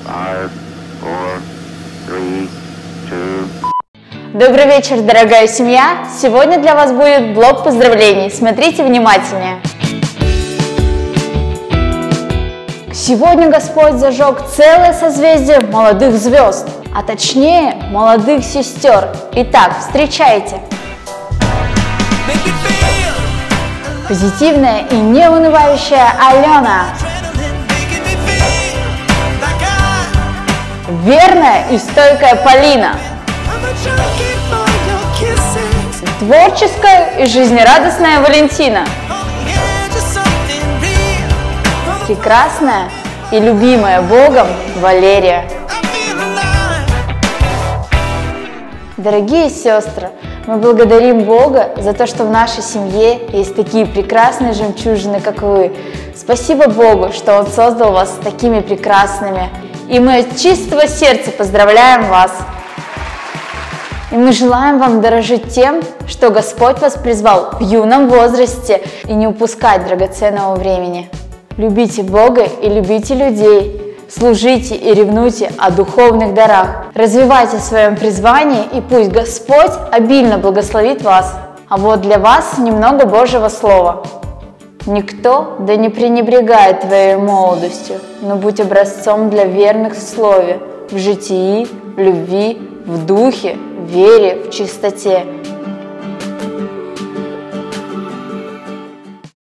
5, 4, 3, 2. Добрый вечер, дорогая семья! Сегодня для вас будет блок поздравлений. Смотрите внимательнее. Сегодня Господь зажег целое созвездие молодых звезд, а точнее молодых сестер. Итак, встречайте! Позитивная и неунывающая Алена. Верная и стойкая Полина. Творческая и жизнерадостная Валентина. Прекрасная и любимая Богом Валерия. Дорогие сестры, мы благодарим Бога за то, что в нашей семье есть такие прекрасные жемчужины, как вы. Спасибо Богу, что Он создал вас такими прекрасными. И мы от чистого сердца поздравляем вас. И мы желаем вам дорожить тем, что Господь вас призвал в юном возрасте, и не упускать драгоценного времени. Любите Бога и любите людей. Служите и ревнуйте о духовных дарах. Развивайте в своем призвании, и пусть Господь обильно благословит вас. А вот для вас немного Божьего Слова. «Никто да не пренебрегает твоей молодостью, но будь образцом для верных в слове, в житии, в любви, в духе, в вере, в чистоте.